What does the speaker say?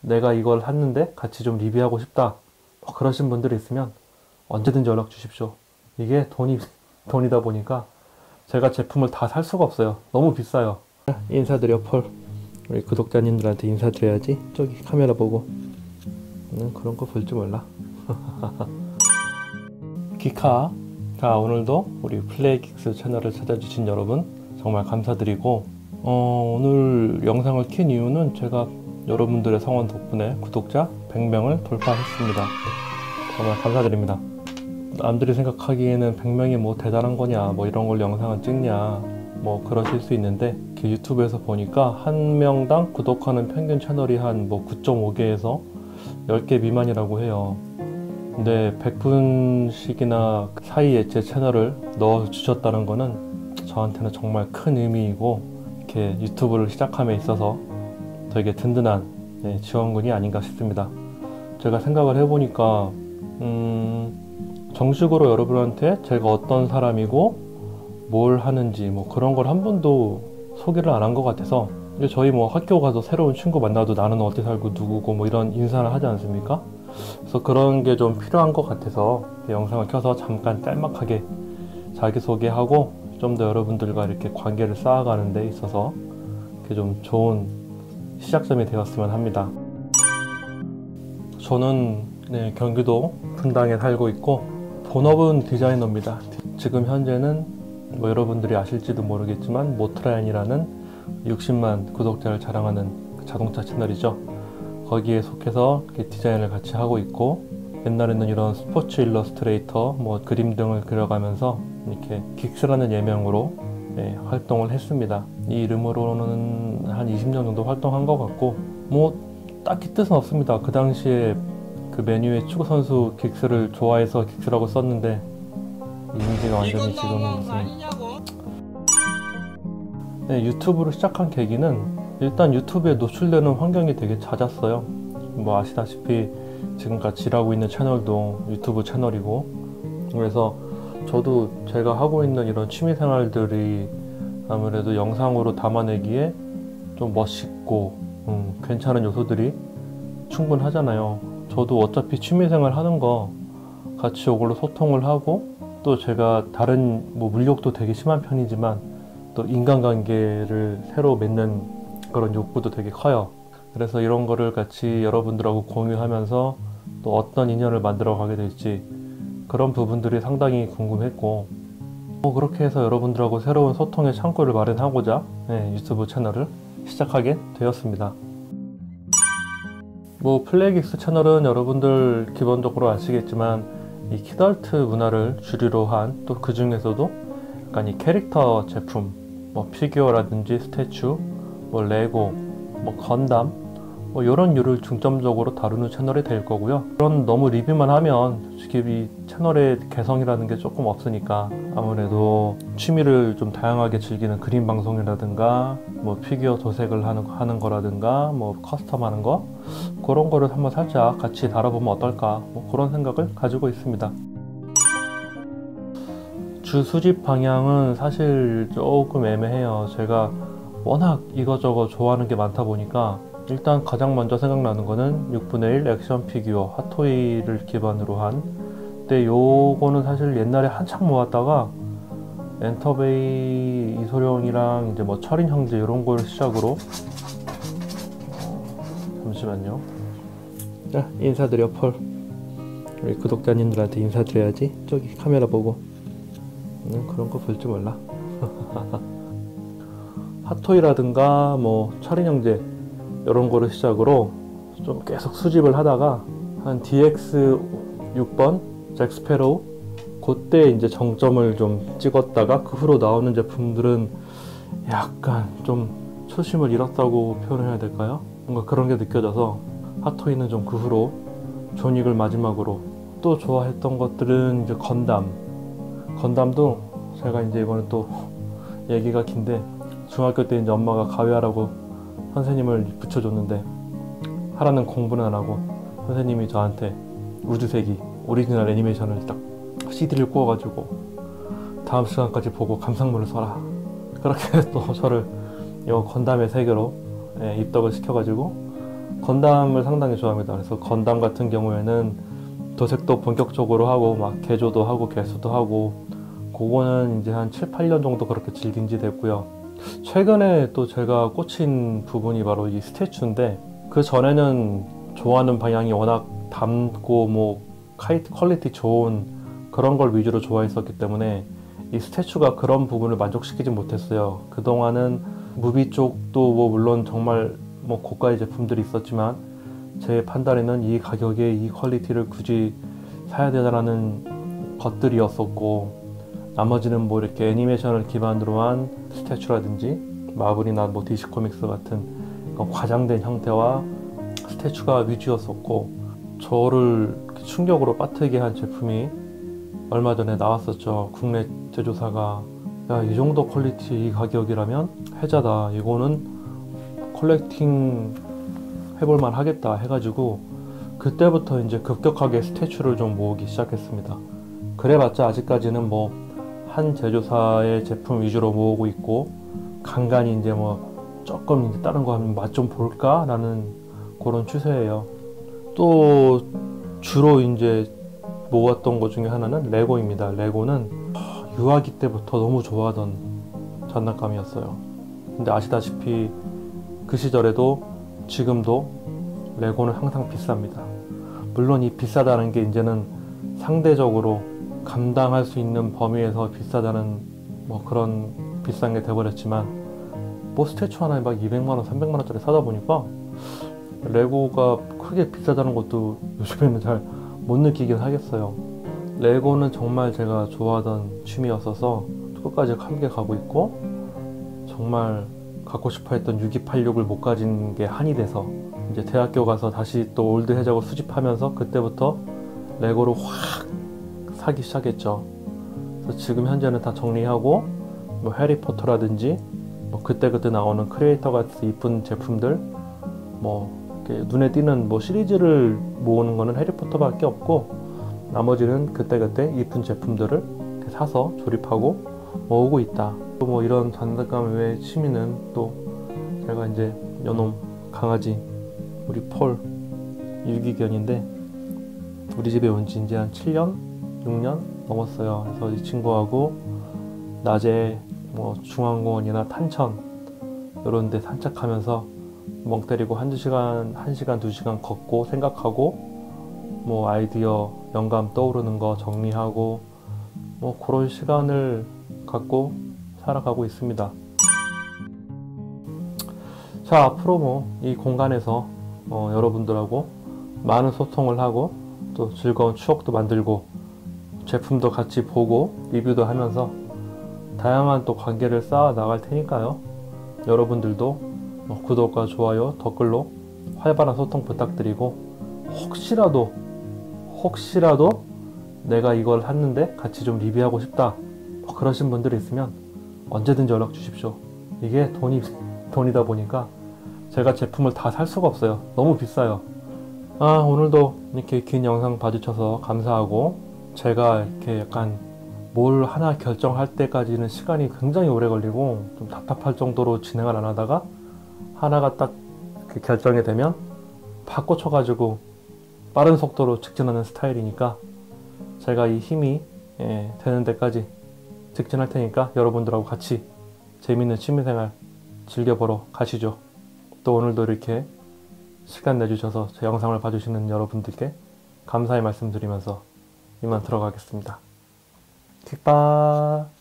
내가 이걸 샀는데 같이 좀 리뷰하고 싶다, 그러신 분들이 있으면 언제든지 연락 주십시오. 이게 돈이다 보니까 제가 제품을 다 살 수가 없어요. 너무 비싸요. 인사드려, 펄. 우리 구독자님들한테 인사드려야지. 저기 카메라 보고. 그런 거 볼 줄 몰라. 기카. 자, 오늘도 우리 플레이긱스 채널을 찾아주신 여러분 정말 감사드리고, 오늘 영상을 킨 이유는 제가 여러분들의 성원 덕분에 구독자 100명을 돌파했습니다. 정말 감사드립니다. 남들이 생각하기에는 100명이 뭐 대단한 거냐, 뭐 이런 걸 영상을 찍냐, 뭐 그러실 수 있는데, 유튜브에서 보니까 한 명당 구독하는 평균 채널이 한 뭐 9.5개에서 10개 미만이라고 해요. 근데 100분씩이나 사이에 제 채널을 넣어주셨다는 거는 저한테는 정말 큰 의미이고, 이렇게 유튜브를 시작함에 있어서 되게 든든한 지원군이 아닌가 싶습니다. 제가 생각을 해보니까 정식으로 여러분한테 제가 어떤 사람이고 뭘 하는지 뭐 그런 걸 한 번도 소개를 안 한 것 같아서, 저희 뭐 학교 가서 새로운 친구 만나도 나는 어디 살고 누구고 뭐 이런 인사를 하지 않습니까? 그래서 그런 게 좀 필요한 것 같아서 영상을 켜서 잠깐 짤막하게 자기소개하고 좀 더 여러분들과 이렇게 관계를 쌓아가는 데 있어서 좀 좋은 시작점이 되었으면 합니다. 저는 경기도 분당에 살고 있고, 본업은 디자이너입니다. 지금 현재는 뭐 여러분들이 아실지도 모르겠지만 모트라인이라는 60만 구독자를 자랑하는 자동차 채널이죠. 거기에 속해서 디자인을 같이 하고 있고, 옛날에는 이런 스포츠 일러스트레이터, 뭐 그림 등을 그려가면서 이렇게 긱스라는 예명으로 활동을 했습니다. 이 이름으로는 한 20년 정도 활동한 것 같고, 뭐 딱히 뜻은 없습니다. 그 당시에 그 메뉴에 축구선수 긱스를 좋아해서 긱스라고 썼는데, 이미지가 완전히 지금은 무슨... 유튜브를 시작한 계기는, 일단 유튜브에 노출되는 환경이 되게 잦았어요. 뭐 아시다시피 지금까지 일하고 있는 채널도 유튜브 채널이고, 그래서 저도 제가 하고 있는 이런 취미생활들이 아무래도 영상으로 담아내기에 좀 멋있고 괜찮은 요소들이 충분하잖아요. 저도 어차피 취미생활 하는 거 같이 이걸로 소통을 하고, 또 제가 다른 뭐 물욕도 되게 심한 편이지만 또 인간관계를 새로 맺는 그런 욕구도 되게 커요. 그래서 이런 거를 같이 여러분들하고 공유하면서 또 어떤 인연을 만들어 가게 될지, 그런 부분들이 상당히 궁금했고, 그렇게 해서 여러분들하고 새로운 소통의 창구를 마련하고자 유튜브 채널을 시작하게 되었습니다. 뭐 플레이긱스 채널은 여러분들 기본적으로 아시겠지만 이 키덜트 문화를 주류로 한, 또 그 중에서도 약간 이 캐릭터 제품, 뭐 피규어라든지 스태츄, 뭐 레고, 뭐 건담, 뭐 이런 류를 중점적으로 다루는 채널이 될 거고요. 그런 너무 리뷰만 하면 솔직히 이 채널의 개성이라는 게 조금 없으니까, 아무래도 취미를 좀 다양하게 즐기는 그림 방송이라든가, 뭐 피규어 도색을 하는 거라든가, 뭐 커스텀 하는 거, 그런 거를 한번 살짝 같이 다뤄보면 어떨까, 뭐 그런 생각을 가지고 있습니다. 주 수집 방향은 사실 조금 애매해요. 제가 워낙 이거저거 좋아하는 게 많다 보니까, 일단 가장 먼저 생각나는 거는 6분의 1 액션 피규어 핫토이를 기반으로 한, 근데 요거는 사실 옛날에 한창 모았다가 엔터베이 이소룡이랑 이제 뭐 철인 형제 이런 걸 시작으로, 잠시만요. 자, 인사드려, 펄. 우리 구독자님들한테 인사드려야지. 저기 카메라 보고. 그런 거 볼 줄 몰라. 핫토이라든가 뭐 철인 형제 이런 거를 시작으로 좀 계속 수집을 하다가, 한 DX 6번 잭스페로우 그때 이제 정점을 좀 찍었다가, 그 후로 나오는 제품들은 약간 좀 초심을 잃었다고 표현해야 될까요? 뭔가 그런 게 느껴져서, 핫토이는 좀 그 후로 존윅을 마지막으로, 또 좋아했던 것들은 이제 건담도 제가 이제 이거는 또 얘기가 긴데, 중학교 때 이제 엄마가 가위하라고 선생님을 붙여줬는데 하라는 공부는 안 하고, 선생님이 저한테 우주세기 오리지널 애니메이션을 딱 CD를 구워가지고 다음 시간까지 보고 감상문을 써라, 그렇게 또 저를 이 건담의 세계로 입덕을 시켜가지고 건담을 상당히 좋아합니다. 그래서 건담 같은 경우에는 도색도 본격적으로 하고 막 개조도 하고 개수도 하고 그거는 이제 한 7, 8년 정도 그렇게 즐긴 지 됐고요. 최근에 또 제가 꽂힌 부분이 바로 이 스태츄인데, 그 전에는 좋아하는 방향이 워낙 담고 뭐 퀄리티 좋은 그런 걸 위주로 좋아했었기 때문에 이 스태츄가 그런 부분을 만족시키지 못했어요. 그동안은 무비 쪽도 뭐 물론 정말 뭐 고가의 제품들이 있었지만 제 판단에는 이 가격에 이 퀄리티를 굳이 사야 되다라는 것들이었었고, 나머지는 뭐 이렇게 애니메이션을 기반으로 한 스태츄라든지 마블이나 뭐 DC 코믹스 같은 과장된 형태와 스태츄가 위주였었고, 저를 충격으로 빠뜨리게 한 제품이 얼마 전에 나왔었죠. 국내 제조사가 야, 이 정도 퀄리티 이 가격이라면 해자다, 이거는 컬렉팅 해볼만 하겠다 해가지고 그때부터 이제 급격하게 스태츄를 좀 모으기 시작했습니다. 그래봤자 아직까지는 뭐 한 제조사의 제품 위주로 모으고 있고, 간간히 이제 뭐 조금 이제 다른 거 하면 맛 좀 볼까 라는 그런 추세예요. 또 주로 이제 모았던 것 중에 하나는 레고입니다. 레고는 유아기 때부터 너무 좋아하던 장난감이었어요. 근데 아시다시피 그 시절에도 지금도 레고는 항상 비쌉니다. 물론 이 비싸다는 게 이제는 상대적으로 감당할 수 있는 범위에서 비싸다는 뭐 그런 비싼 게 돼버렸지만, 뭐 스태츄 하나에 막 200만원, 300만원짜리 사다 보니까 레고가 크게 비싸다는 것도 요즘에는 잘 못 느끼긴 하겠어요. 레고는 정말 제가 좋아하던 취미였어서 끝까지 함께 가고 있고, 정말 갖고 싶어 했던 6286을 못 가진 게 한이 돼서 이제 대학교 가서 다시 또 올드 해적을 수집하면서 그때부터 레고를 확 사기 시작했죠. 그래서 지금 현재는 다 정리하고 뭐 해리포터라든지 뭐 그때그때 나오는 크리에이터 같은 이쁜 제품들, 뭐 눈에 띄는 뭐 시리즈를 모으는 거는 해리포터밖에 없고, 나머지는 그때그때 이쁜 제품들을 사서 조립하고 모으고 있다. 또 뭐 이런 장난감 외의 취미는 또 제가 이제 요놈 강아지 우리 폴 유기견인데, 우리 집에 온 지 이제 한 7년? 6년 넘었어요. 그래서 이 친구하고 낮에 뭐 중앙공원이나 탄천 이런 데 산책하면서 멍 때리고 1시간, 2시간 걷고 생각하고 뭐 아이디어, 영감 떠오르는 거 정리하고 뭐 그런 시간을 갖고 살아가고 있습니다. 자, 앞으로 뭐 이 공간에서 여러분들하고 많은 소통을 하고 또 즐거운 추억도 만들고 제품도 같이 보고 리뷰도 하면서 다양한 또 관계를 쌓아 나갈 테니까요. 여러분들도 구독과 좋아요, 댓글로 활발한 소통 부탁드리고, 혹시라도 내가 이걸 샀는데 같이 좀 리뷰하고 싶다 그러신 분들이 있으면 언제든지 연락 주십시오. 이게 돈이다 보니까 제가 제품을 다 살 수가 없어요. 너무 비싸요. 오늘도 이렇게 긴 영상 봐주셔서 감사하고, 제가 이렇게 약간 뭘 하나 결정할 때까지는 시간이 굉장히 오래 걸리고 좀 답답할 정도로 진행을 안 하다가 하나가 딱 결정이 되면 팍 꽂혀가지고 빠른 속도로 직진하는 스타일이니까, 제가 이 힘이 되는 데까지 직진할 테니까 여러분들하고 같이 재밌는 취미생활 즐겨보러 가시죠. 또 오늘도 이렇게 시간 내주셔서 제 영상을 봐주시는 여러분들께 감사의 말씀 드리면서 이만 들어가겠습니다. 킥바.